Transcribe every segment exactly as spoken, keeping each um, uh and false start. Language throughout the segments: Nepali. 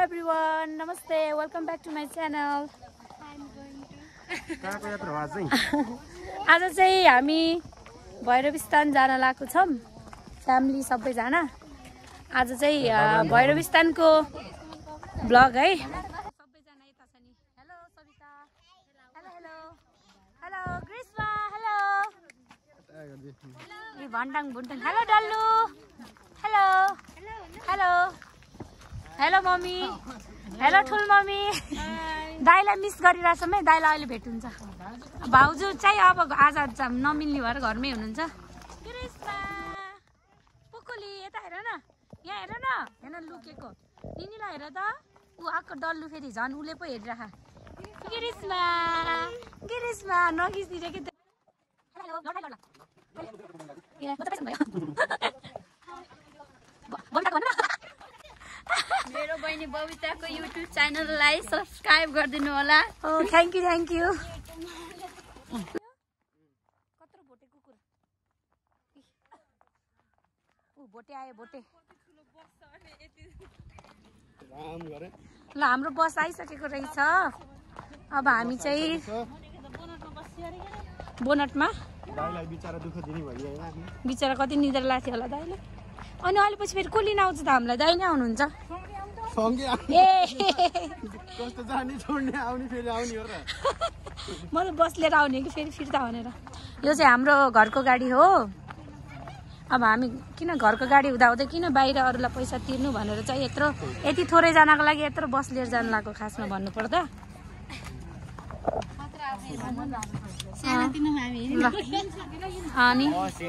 everyone, namaste, welcome back to my channel. आज चाहिँ हामी भैरवस्थान जान लागेको छौं फ्यामिली सबैजना। आज चाहिँ भैरवस्थानको ब्लग है। सबैजना यता छ नि। Hello Savita, hello hello hello Grishma, hello ए भण्डाङ भुन्टङ, hello Dallu, hello hello hello mummy, hello ठुल मम्मी। दाइलाई मिस गरिरहेछौँ है, दाइलाई अहिले भेट हुन्छ। भाउजू चाहिँ अब आज नमिल्ने भएर घरमै हुनुहुन्छ। पुकुली यता हेर न, यहाँ हेर न, हेर लुकेको निनीलाई हेर त, ऊ आएको डल्लु फेरि झन् उसले पो हेरिरह। गिरिशमा गिरिशमा नगिस्दिरे कि मेरो बहिनी बबिताको युट्युब च्यानललाई सब्स्क्राइब गरिदिनु होला। Oh thank you thank you. कत्रो भोटे कुकुर, ऊ भोटे आयो भोटे। ल हाम्रो बस आइसकेको रहेछ। अब हामी चाहिँ बोनटमा। दाइलाई बिचारा दुःख दिने भयो हैन, बिचारा कति निद्रा लाग्थ्यो होला दाइले। अनि अहिले पछि फेरि को लिन आउँछ त हामीलाई? दाइ नै आउनुहुन्छ सँगै। ए कस्तो जाने छोड्ने आउने फेरि आउने हो र। म त बस लिएर आउने कि फेरि फिर्ता भनेर। यो चाहिँ हाम्रो घरको गाडी हो। अब हामी किन घरको गाडी हुँदाहुँदै किन बाहिर अरूलाई पैसा तिर्नु भनेर चाहिँ यत्रो यति थोरै जनाको लागि यत्रो बस लिएर जानु लाग्यो खासमा भन्नु पर्दा। अनि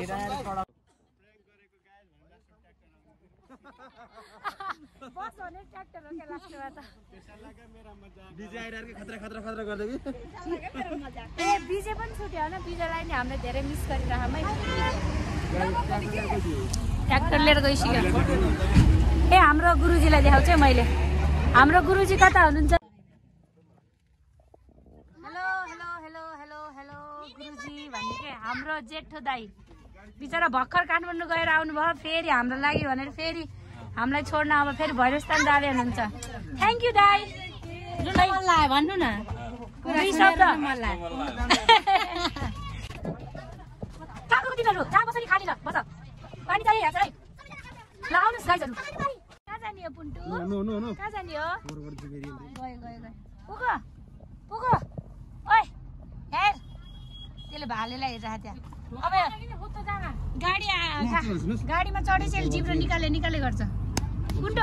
बस भने ट्र्याक्टर हो के लास्टमा त। बिजे आइरार के खतरा खतरा खतरा गर्दै कि। ए बिजे पनि छुट्यो हैन, बिजेलाई नि हामीले धेरै मिस गरिराखौँ है। ट्र्याक्टर लिएर गइसक्यो। ए हाम्रो गुरुजीलाई देखाउँछु है मैले। हाम्रो गुरुजी कता हुनुहुन्छ? Hello hello hello hello hello गुरुजी भन्ने के हाम्रो जेठो दाइ बिचरा भर्खर काठमाडौँ गएर आउनुभयो, फेरि हाम्रो लागि भनेर फेरि हामीलाई छोड्न अब फेरि भैरवस्थान जाँदै हुनुहुन्छ। थ्याङ्क यू दाइ। भन्नु न कहाँको तिमीहरू जहाँ बस्छ नि खाली ल बस, पानी चाहियो यहाँ चाहिँ। ल आउनुहोस् गाइजहरू। कहाँ जाने हो पुन्टु? कहाँ जाने हो? गयो गयो गयो पुग पुग। ओइ हेर त्यसले भालेलाई हेरिरहेको त्यहाँ। अब गाडी गाडीमा चढेपछि जिब्रो निकाले निकाले गर्छ पुन्टु।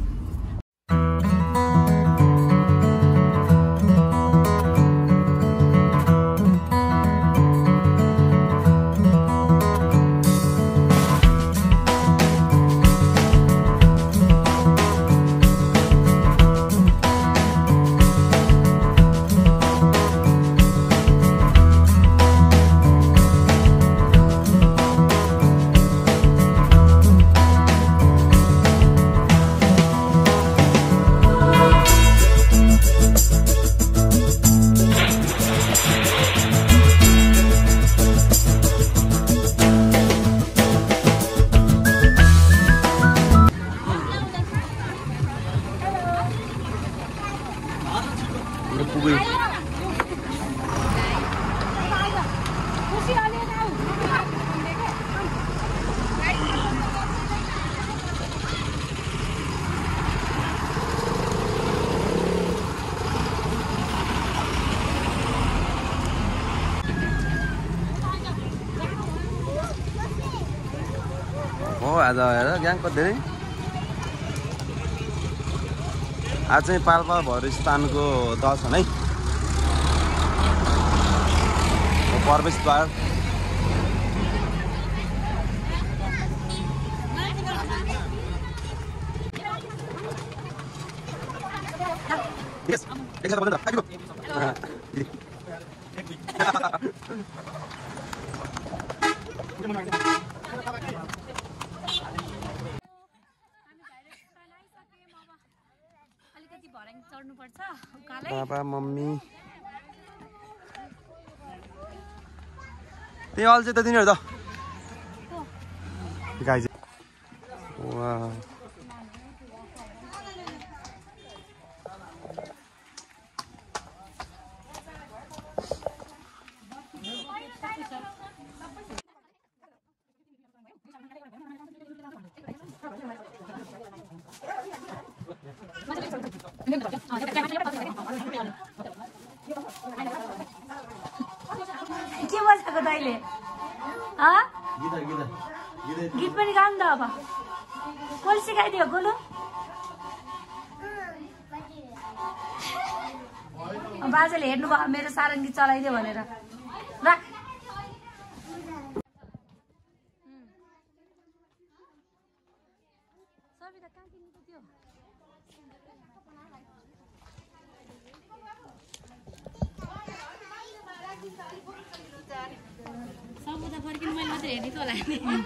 आज हेर ग्याङको धेरै आज चाहिँ पाल्पा भैरवस्थानको दर्शन है। प्रवेशद्वार बाबा मम्मी त्यही अल्छे त तिनीहरू त गाई। वाह के बजाएको तैँले गीत पनि गाउँ त अब कसले सिकाइदियो गोलु बाजेले हेर्नुभयो मेरो सारङ्गी चलाइदियो भनेर राख सबभन्दा फर्किनु मैले मात्रै हेर्नेको होला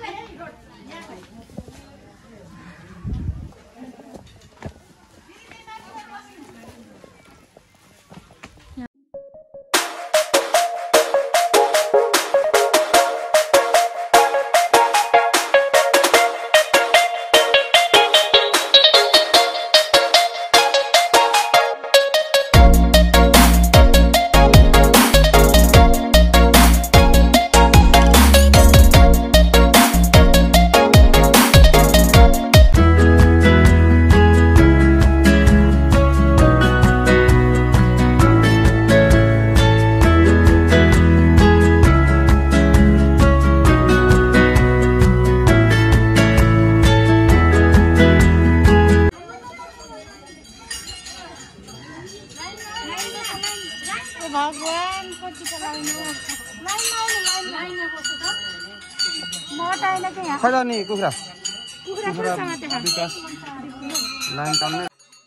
खै नि कुखुरा विकास लाइन टाल्ने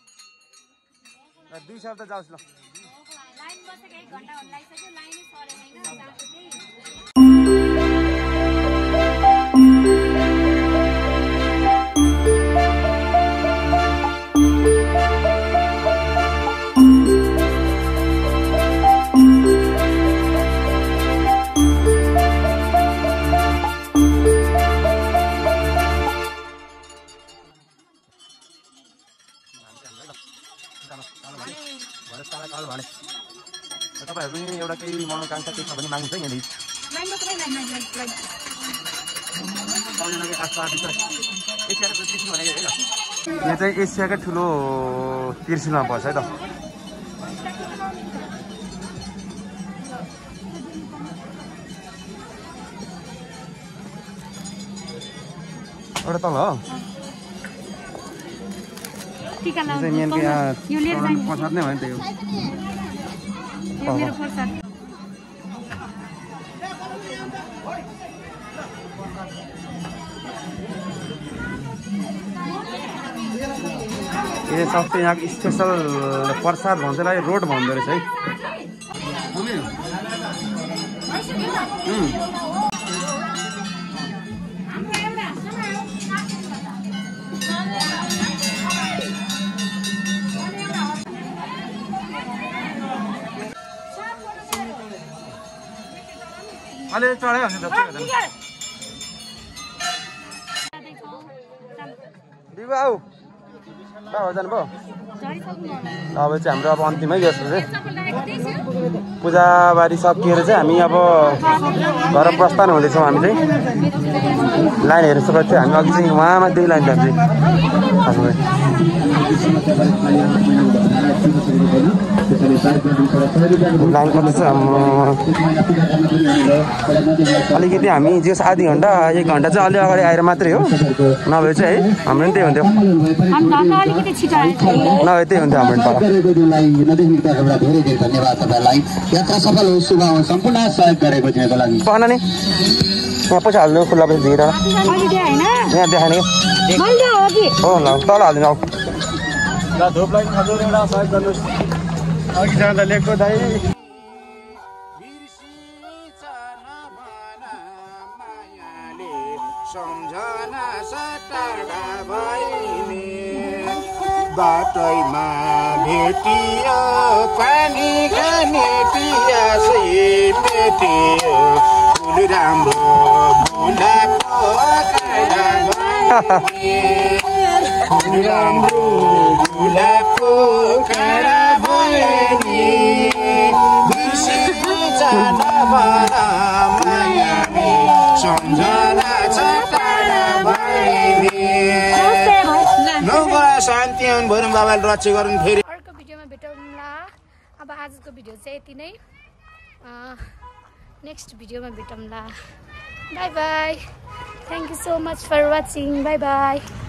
दुई सय त जाओस् ल तपाईहरु पनि एउटा केही मनोकांक्षा केही छ भने माग्नु चाहिँ यहाँनिर यहाँ चाहिँ एसियाकै ठुलो त्रिशुलमा पर्छ है त एउटा तल हो प्रसाद नै हो नि त यो ये सबसे यहाँ स्पेशल प्रसाद भन्छ यसलाई रोड भन्दो रहेछ है अलि चढाइ हुन्छ बिबा आऊ कहाँ जानुभयो अब चाहिँ हाम्रो अब अन्तिमै जस्तो चाहिँ पूजाबारी सकिएर चाहिँ हामी अब घर प्रस्थान हुँदैछौँ हामी चाहिँ लाइन हेर्नु सक्छ थियो हामी अघि चाहिँ उहाँमा त्यही लाइन जान्छ लाइन कति छ अलिकति हामी जस आधी घन्टा एक घन्टा चाहिँ अलि अगाडि आएर मात्रै हो नभए चाहिँ है हाम्रो पनि त्यही हुन्थ्यो नभए त्यही हुन्थ्यो हाम्रो पहना नि यहाँ पैसा हाल्नु खुल्ला पैसा दिएर यहाँ देखाएन कि हो ल तल हालिदिनु आऊ धुपलाई खजोर एउटा सहयोग गर्नुहोस् अघि जाँदा लेखको दाइ सम्झना सटाडा भइने बाटैमा भेटियो पानी खाने पियासै मेटियो फुल राम्रो फुलाको काँडा भइने फुल राम्रो फुलाको काँडा भइने बिर्सिनु जान भन मायाले सम्झना छ टाढा आउनु भएन बाबाले रक्षा गर्नु फेरि अर्को भिडियोमा भेटौँला। अब आजको भिडियो चाहिँ यति नै, नेक्स्ट भिडियोमा भेटौँला। Bye bye, thank you so much for watching, bye by.